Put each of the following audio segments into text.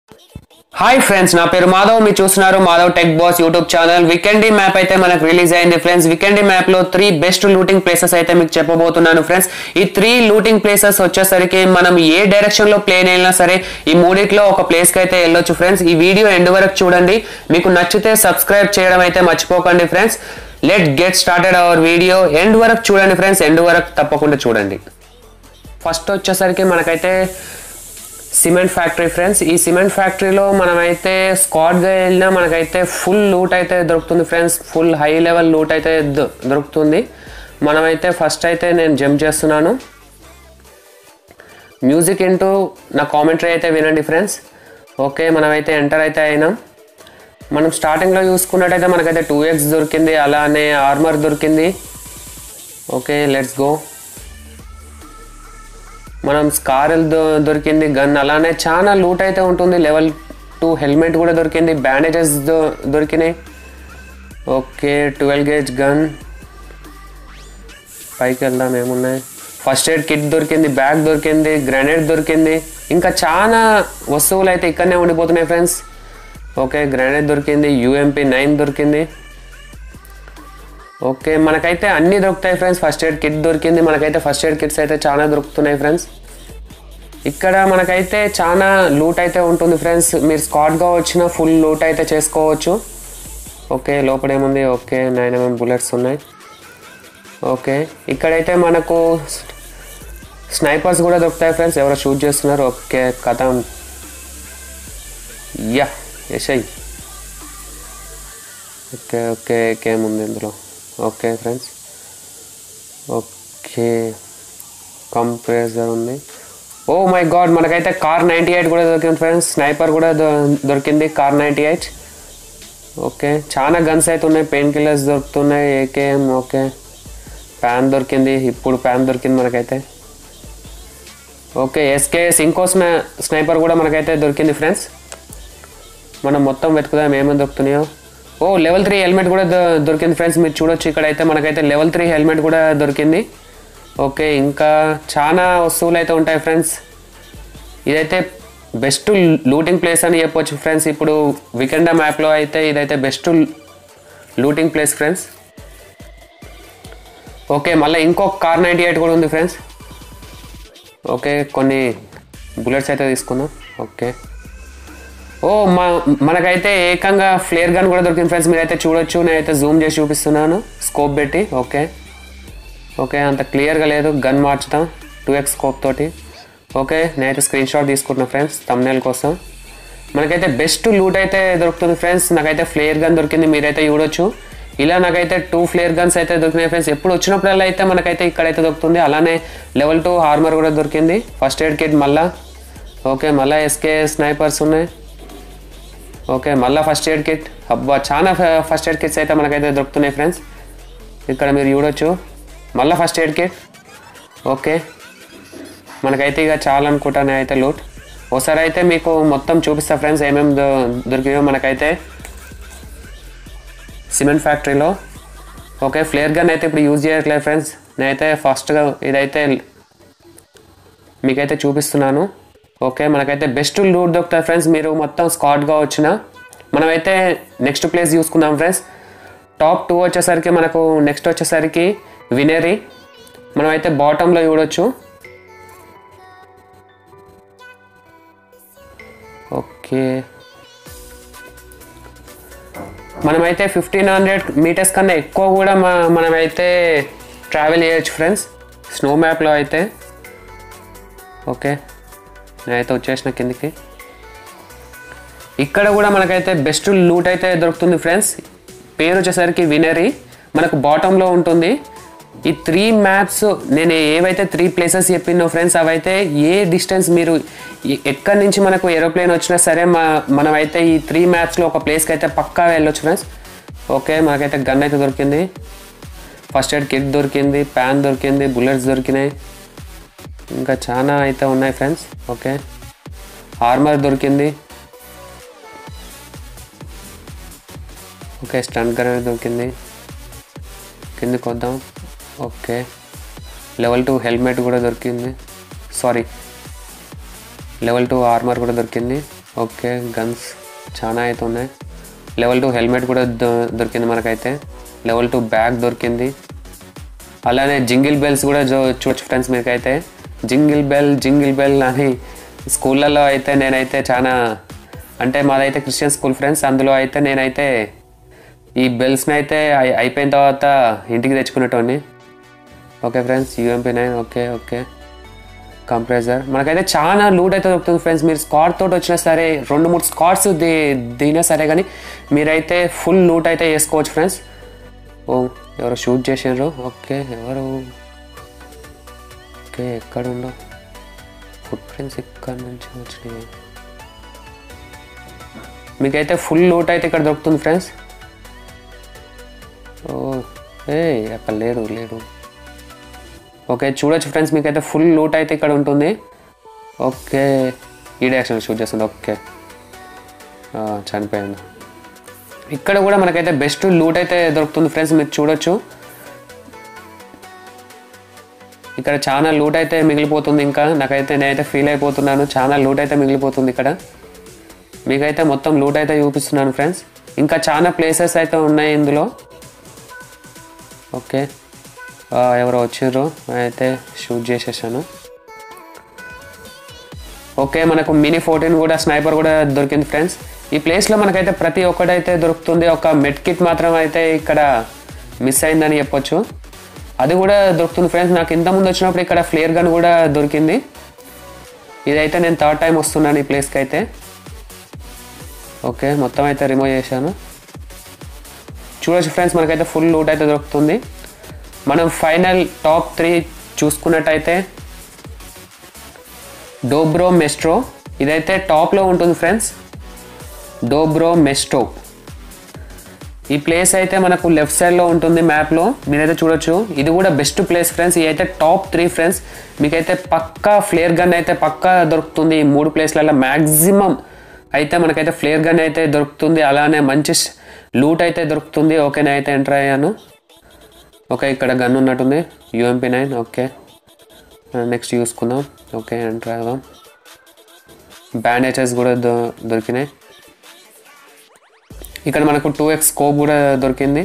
Hi friends, నా పేరు మాధవ్. మీరు చూస్తున్నారు Madhav tech boss YouTube channel. Vikendi map అయితే మనకు రిలీజ్ అయింది ఫ్రెండ్స్. వీకెండీ మ్యాప్ లో 3 బెస్ట్ లూటింగ్ ప్లేసెస్ అయితే మీకు చెప్పబోతున్నాను ఫ్రెండ్స్. ఈ 3 లూటింగ్ ప్లేసెస్ వచ్చేసరికి మనం ఏ డైరెక్షన్ లో ప్లేన్ వెళ్ళినా సరే ఈ మూడిట్లో ఒక ప్లేస్ కి అయితే వెళ్ళొచ్చు ఫ్రెండ్స్. ఈ వీడియో ఎండ్ వరకు చూడండి. మీకు నచ్చితే సబ్స్క్రైబ్ చేయడం అయితే మర్చిపోకండి friends. Let get started our video. End వరకు చూడండి ఫ్రెండ్స్, ఎండ్ వరకు తప్పకుండా చూడండి. ఫస్ట్ వచ్చేసరికి మనకైతే సిమెంట్ ఫ్యాక్టరీ ఫ్రెండ్స్. ఈ సిమెంట్ ఫ్యాక్టరీలో మనమైతే స్క్వాడ్గా వెళ్ళినా మనకైతే ఫుల్ లూట్ అయితే దొరుకుతుంది friends. Full high level loot అయితే దొరుకుతుంది. మనమైతే ఫస్ట్ అయితే నేను జంప్ చేస్తున్నాను. మ్యూజిక్ ఇంటూ నా కామెంటరీ అయితే వినండి ఫ్రెండ్స్. ఓకే, మనమైతే ఎంటర్ అయితే అయినాం. మనం స్టార్టింగ్లో చూసుకున్నట్టయితే మనకైతే 2x దొరికింది, అలానే ఆర్మర్ దొరికింది. Okay, let's go. మనం స్కారల్ దొరికింది, గన్, అలానే చాలా లూట్ అయితే ఉంటుంది. లెవెల్ 2 హెల్మెట్ కూడా దొరికింది, బ్యాండేజెస్ దొరికినాయి. Okay, 12 gauge gun. పైకి వెళ్దాం, ఏమున్నాయి. ఫస్ట్ ఎయిడ్ కిట్ దొరికింది, బ్యాగ్ దొరికింది, గ్రెనేడ్ దొరికింది. ఇంకా చాలా వస్తువులు అయితే ఇక్కడనే ఉండిపోతున్నాయి ఫ్రెండ్స్. ఓకే, గ్రెనేడ్ దొరికింది, UMP 9 దొరికింది. ఓకే, మనకైతే అన్నీ దొరుకుతాయి ఫ్రెండ్స్. ఫస్ట్ ఎయిడ్ కిట్ దొరికింది, మనకైతే ఫస్ట్ ఎయిడ్ కిట్స్ అయితే చాలా దొరుకుతున్నాయి ఫ్రెండ్స్. ఇక్కడ మనకైతే చాలా లూట్ అయితే ఉంటుంది ఫ్రెండ్స్. మీరు స్క్వాడ్గా వచ్చిన ఫుల్ లూట్ అయితే చేసుకోవచ్చు. ఓకే, లోపల ఏముంది. ఓకే, 9mm బుల్లెట్స్ ఉన్నాయి. ఓకే, ఇక్కడైతే మనకు స్నైపర్స్ కూడా దొరుకుతాయి ఫ్రెండ్స్. ఎవరో షూట్ చేస్తున్నారు. ఓకే, కథం. యా యశయ్. ఓకే ఓకే, ఏముంది ఇందులో. Okay friends. ఓకే, కంప్రెసర్ ఉంది. ఓ మై గాడ్, మనకైతే కార్ 98 కూడా దొరికింది ఫ్రెండ్స్. స్నైపర్ కూడా దొరికింది, కార్ 98. ఓకే, చాలా గన్స్ అయితే ఉన్నాయి. పెయిన్ కిల్లర్స్ దొరుకుతున్నాయి, AKM. ఓకే, ప్యాన్ దొరికింది. ఇప్పుడు ప్యాన్ దొరికింది మనకైతే. ఓకే, SKS ఇంకో స్నైపర్ కూడా మనకైతే దొరికింది ఫ్రెండ్స్. మనం మొత్తం వెతుకుదాం ఏమేమి దొరుకుతున్నాయో. ఓ, లెవెల్ 3 హెల్మెట్ కూడా దొరికింది ఫ్రెండ్స్. మీరు చూడొచ్చు, ఇక్కడైతే మనకైతే లెవెల్ 3 హెల్మెట్ కూడా దొరికింది. ఓకే, ఇంకా చాలా వస్తువులు అయితే ఉంటాయి ఫ్రెండ్స్. ఇదైతే బెస్ట్ లూటింగ్ ప్లేస్ అని చెప్పొచ్చు ఫ్రెండ్స్. ఇప్పుడు వీకెండ్ మ్యాప్లో అయితే ఇదైతే best looting place friends. Okay, మళ్ళీ ఇంకో కార్ 98 కూడా ఉంది ఫ్రెండ్స్. ఓకే, కొన్ని బుల్లెట్స్ అయితే తీసుకుందాం. ఓకే, ఓ మనకైతే ఏకంగా ఫ్లేర్ గన్ కూడా దొరికింది ఫ్రెండ్స్. మీరైతే చూడొచ్చు, నేనైతే జూమ్ చేసి చూపిస్తున్నాను స్కోప్ పెట్టి. ఓకే ఓకే, అంత క్లియర్గా లేదు, గన్ మార్చుతాం 2x స్కోప్ తోటి. ఓకే, నేనైతే స్క్రీన్ షాట్ తీసుకుంటున్నాను ఫ్రెండ్స్ థంబ్నెయిల్ కోసం. మనకైతే బెస్ట్ లూట్ అయితే దొరుకుతుంది ఫ్రెండ్స్. నాకైతే ఫ్లేర్ గన్ దొరికింది, మీరైతే చూడొచ్చు. ఇలా నాకైతే 2 ఫ్లేర్ గన్స్ అయితే దొరికినాయి ఫ్రెండ్స్. ఎప్పుడు వచ్చినప్పుడల్లా అయితే మనకైతే ఇక్కడైతే దొరుకుతుంది. అలానే లెవెల్ 2 ఆర్మర్ కూడా దొరికింది, ఫస్ట్ ఎయిడ్ కిట్ మళ్ళా. ఓకే, మళ్ళీ SKS స్నైపర్స్ ఉన్నాయి. ఓకే, మళ్ళీ ఫస్ట్ ఎయిడ్ కిట్. అబ్బా, చాలా ఫస్ట్ ఎయిడ్ కిట్స్ అయితే మనకైతే దొరుకుతున్నాయి ఫ్రెండ్స్. ఇక్కడ మీరు చూడొచ్చు, మళ్ళీ ఫస్ట్ ఎయిడ్ కిట్. ఓకే, మనకైతే ఇక చాలా అనుకుంటాను అయితే లూట్. ఒకసారి అయితే మీకు మొత్తం చూపిస్తా ఫ్రెండ్స్ ఏమేమి దొరికినాయో మనకైతే సిమెంట్ ఫ్యాక్టరీలో. ఓకే, ఫ్లేర్ గన్ అయితే ఇప్పుడు యూజ్ చేయట్లేదు ఫ్రెండ్స్. నేనైతే ఫస్ట్గా ఇదైతే మీకైతే చూపిస్తున్నాను. ఓకే, మనకైతే బెస్ట్ లూట్ దొరుకుతాయి ఫ్రెండ్స్. మీరు మొత్తం స్క్వాడ్గా వచ్చిన మనమైతే నెక్స్ట్ ప్లేస్ చూసుకుందాం ఫ్రెండ్స్. టాప్ 2 వచ్చేసరికి మనకు నెక్స్ట్ వచ్చేసరికి వినరీ. మనమైతే బాటంలో చూడొచ్చు. ఓకే, మనమైతే 1500 మీటర్స్ కన్నా ఎక్కువ కూడా మనమైతే ట్రావెల్ చేయొచ్చు ఫ్రెండ్స్ స్నో మ్యాప్లో అయితే. ఓకే, నేనైతే వచ్చేసిన కిందికి. ఇక్కడ కూడా మనకైతే బెస్ట్ లూట్ అయితే దొరుకుతుంది ఫ్రెండ్స్. పేరు వచ్చేసరికి వినరీ, మనకు బాటంలో ఉంటుంది. ఈ 3 మ్యాప్స్ నేను ఏవైతే 3 ప్లేసెస్ చెప్పినో ఫ్రెండ్స్, అవైతే ఏ డిస్టెన్స్ మీరు ఎక్కడి నుంచి మనకు ఏరోప్లేన్ వచ్చినా సరే మనమైతే ఈ 3 మ్యాప్స్లో ఒక ప్లేస్కి అయితే పక్కా వెళ్ళొచ్చు ఫ్రెండ్స్. ఓకే, మనకైతే గన్ అయితే దొరికింది, ఫస్ట్ ఎయిడ్ కిట్ దొరికింది, ప్యాన్ దొరికింది, బుల్లెట్స్ దొరికినాయి, ఇంకా చాలా అయితే ఉన్నాయి ఫ్రెండ్స్. ఓకే, ఆర్మర్ దొరికింది. ఓకే, స్టంట్ గన్ దొరికింది. కిందికి వద్దాం. ఓకే, లెవెల్ 2 హెల్మెట్ కూడా దొరికింది. సారీ, లెవెల్ 2 ఆర్మర్ కూడా దొరికింది. ఓకే గన్స్ చాలా అయితే ఉన్నాయి. లెవెల్ 2 హెల్మెట్ కూడా దొరికింది మనకైతే. లెవెల్ 2 బ్యాగ్ దొరికింది. అలానే జింగిల్ బెల్స్ కూడా చూడొచ్చు ఫ్రెండ్స్. మీకైతే జింగిల్ బెల్ అని స్కూళ్ళల్లో అయితే నేనైతే చాలా, అంటే మాదైతే క్రిస్టియన్ స్కూల్ ఫ్రెండ్స్. అందులో అయితే నేనైతే ఈ బెల్స్ని అయితే అయిపోయిన తర్వాత ఇంటికి తెచ్చుకునేటోని. Okay friends, UMP9. Okay compressor. మనకైతే చాలా లూట్ అయితే దొరుకుతుంది ఫ్రెండ్స్. మీరు స్కాట్ తోటి వచ్చినా సరే, 2-3 స్కాట్స్ దిగినా సరే కానీ మీరైతే ఫుల్ లూట్ అయితే చేసుకోవచ్చు ఫ్రెండ్స్. ఓ ఎవరో షూట్ చేసారు. ఓకే ఎవరు? ఓకే ఎక్కడ ఉండవు ఫుట్ ప్రింట్స్, ఇక్కడ నుంచి వచ్చినాయి. మీకైతే ఫుల్ లూట్ అయితే ఇక్కడ దొరుకుతుంది ఫ్రెండ్స్. ఓ అక్కడ లేడు. ఓకే చూడొచ్చు ఫ్రెండ్స్, మీకైతే ఫుల్ లూట్ అయితే ఇక్కడ ఉంటుంది. ఓకే ఈ డైరెక్షన్ షూట్ చేస్తుంది. ఓకే చనిపోయాను. ఇక్కడ కూడా మనకైతే బెస్ట్ లూట్ అయితే దొరుకుతుంది ఫ్రెండ్స్. మీరు చూడొచ్చు ఇక్కడ చాలా లూట్ అయితే మిగిలిపోతుంది. ఇంకా నేనైతే ఫీల్ అయిపోతున్నాను, చాలా లూట్ అయితే మిగిలిపోతుంది ఇక్కడ. మీకైతే మొత్తం లూట్ అయితే చూపిస్తున్నాను ఫ్రెండ్స్. ఇంకా చాలా ప్లేసెస్ అయితే ఉన్నాయి ఇందులో. ఓకే ఎవరో వచ్చారు, అయితే షూట్ చేసేసాను. ఓకే మనకు మినీ 14 కూడా స్నైపర్ కూడా దొరికింది ఫ్రెండ్స్. ఈ ప్లేస్లో మనకైతే ప్రతి ఒక్కటైతే దొరుకుతుంది. ఒక మెడ్ కిట్ మాత్రం అయితే ఇక్కడ మిస్ అయిందని చెప్పొచ్చు, అది కూడా దొరుకుతుంది ఫ్రెండ్స్. నాకు ఇంతకుముందు వచ్చినప్పుడు ఇక్కడ ఫ్లేర్ గన్ కూడా దొరికింది. ఇదైతే నేను 3rd టైం వస్తున్నాను ఈ ప్లేస్కి అయితే. ఓకే మొత్తం అయితే రిమూవ్ చేశాను. చూడొచ్చు ఫ్రెండ్స్, మనకైతే ఫుల్ లూట్ అయితే దొరుకుతుంది. మనం ఫైనల్ టాప్ 3 చూసుకున్నట్టయితే డోబ్రో మెస్ట్రో, ఇదైతే టాప్లో ఉంటుంది ఫ్రెండ్స్. డోబ్రో మెస్ట్రో ఈ ప్లేస్ అయితే మనకు లెఫ్ట్ సైడ్లో ఉంటుంది మ్యాప్లో, మీరైతే చూడొచ్చు. ఇది కూడా బెస్ట్ ప్లేస్ ఫ్రెండ్స్. ఇది అయితే టాప్ 3 ఫ్రెండ్స్. మీకైతే పక్కా ఫ్లేర్ గన్ అయితే పక్కా దొరుకుతుంది. ఈ 3 ప్లేస్లలో మ్యాక్సిమం అయితే మనకైతే ఫ్లేర్ గన్ అయితే దొరుకుతుంది. అలానే మంచి లూట్ అయితే దొరుకుతుంది. ఓకే నేనైతే ఎంటర్ అయ్యాను. ఓకే ఇక్కడ గన్ ఉన్నట్టుంది, UMP9. ఓకే నెక్స్ట్ చూసుకుందాం. ఓకే ఎంటర్ అవ్వదాం. బ్యాండేజెస్ కూడా దొరికినాయి. ఇక్కడ మనకు 2x స్కోప్ కూడా దొరికింది.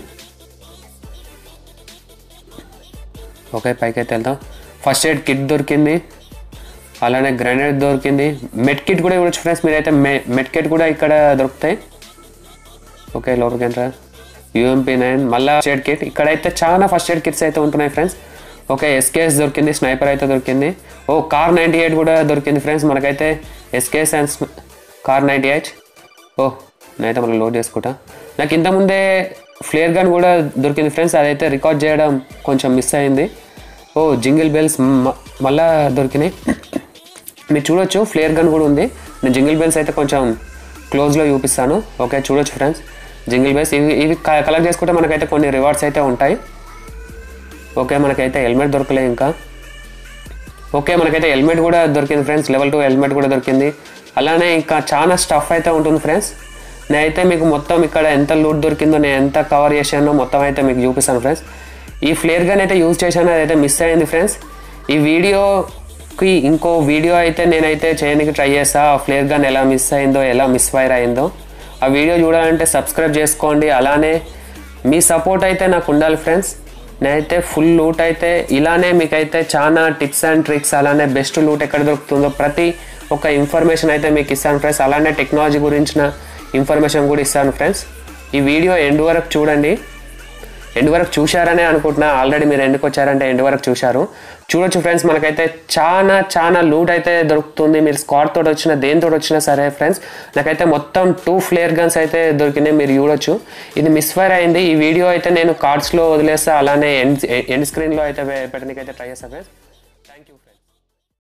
ఓకే పైకి అయితే వెళ్దాం. ఫస్ట్ ఎయిడ్ కిట్ దొరికింది, అలానే గ్రెనేడ్ దొరికింది. మెడ్ కిట్ కూడా ఇవ్వచ్చు ఫ్రెండ్స్. మీరైతే మెడ్ కిట్ కూడా ఇక్కడ దొరుకుతాయి. ఓకే లోపలికి ఎంటర్. UMP9 మళ్ళీ ఫస్ట్ ఎయిడ్ కిట్. ఇక్కడైతే చాలా ఫస్ట్ ఎయిడ్ కిట్స్ అయితే ఉంటున్నాయి ఫ్రెండ్స్. ఓకే SKS దొరికింది, స్నైపర్ అయితే దొరికింది. ఓ కార్ 98 కూడా దొరికింది ఫ్రెండ్స్. మనకైతే SKS అండ్ కార్ 98. ఓ నేనైతే మనం లోడ్ చేసుకుంటా. నాకు ఇంతకుముందే ఫ్లేర్ గన్ కూడా దొరికింది ఫ్రెండ్స్, అదైతే రికార్డ్ చేయడం కొంచెం మిస్ అయింది. ఓ జింగిల్ బెల్స్ మళ్ళా దొరికినాయి. మీరు చూడొచ్చు ఫ్లేర్ గన్ కూడా ఉంది. నేను జింగిల్ బెల్స్ అయితే కొంచెం క్లోజ్లో చూపిస్తాను. ఓకే చూడొచ్చు ఫ్రెండ్స్ జింగిల్ బెల్స్. ఇవి కలెక్ట్ చేసుకుంటే మనకైతే కొన్ని రివార్డ్స్ అయితే ఉంటాయి. ఓకే మనకైతే హెల్మెట్ దొరకలేదు ఇంకా. ఓకే మనకైతే హెల్మెట్ కూడా దొరికింది ఫ్రెండ్స్. లెవెల్ 2 హెల్మెట్ కూడా దొరికింది. అలానే ఇంకా చాలా స్టఫ్ అయితే ఉంటుంది ఫ్రెండ్స్. నేనైతే మీకు మొత్తం ఇక్కడ ఎంత లూట్ దొరికిందో, నేను ఎంత కవర్ చేశానో మొత్తం అయితే మీకు చూపిస్తాను ఫ్రెండ్స్. ఈ ఫ్లేర్ గన్ అయితే యూజ్ చేశాను, అదైతే మిస్ అయింది ఫ్రెండ్స్. ఈ వీడియోకి ఇంకో వీడియో అయితే నేనైతే చేయడానికి ట్రై చేస్తా. ఆ ఫ్లేర్ గన్ ఎలా మిస్ అయిందో, ఎలా మిస్ ఫైర్ అయిందో ఆ వీడియో చూడాలంటే సబ్స్క్రైబ్ చేసుకోండి. అలానే మీ సపోర్ట్ అయితే నాకు ఉండాలి ఫ్రెండ్స్. నేనైతే ఫుల్ లూట్ అయితే ఇలానే మీకైతే చాలా టిప్స్ అండ్ ట్రిక్స్, అలానే బెస్ట్ లూట్ ఎక్కడ దొరుకుతుందో ప్రతి ఒక్క ఇన్ఫర్మేషన్ అయితే మీకు ఇస్తాను ఫ్రెండ్స్. అలానే టెక్నాలజీ గురించిన ఇన్ఫర్మేషన్ కూడా ఇస్తాను ఫ్రెండ్స్. ఈ వీడియో ఎండ్ వరకు చూడండి. ఎండ్ వరకు చూశారనే అనుకుంటున్నా. ఆల్రెడీ మీరు ఎండ్కి వచ్చారంటే ఎండ్ వరకు చూడొచ్చు ఫ్రెండ్స్. మనకైతే చాలా లూట్ అయితే దొరుకుతుంది. మీరు స్క్వాడ్ తోటి వచ్చినా దేనితో వచ్చినా సరే ఫ్రెండ్స్. నాకైతే మొత్తం 2 ఫ్లేర్ గన్స్ అయితే దొరికినాయి, మీరు చూడొచ్చు. ఇది మిస్ఫైర్ అయింది. ఈ వీడియో అయితే నేను కార్డ్స్లో వదిలేస్తా, అలానే ఎండ్ స్క్రీన్లో అయితే పెట్టడానికి అయితే ట్రై చేస్తాను ఫ్రెండ్స్. Thank you.